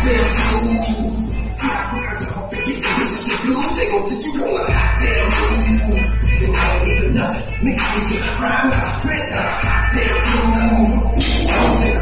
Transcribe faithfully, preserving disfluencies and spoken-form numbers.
damn smooth. See how quick I jump up and get the bitches the blues. They gon' see you on a hot damn move. And I ain't even nothing. Niggas be to the ground, not a print, not a hot damn blue.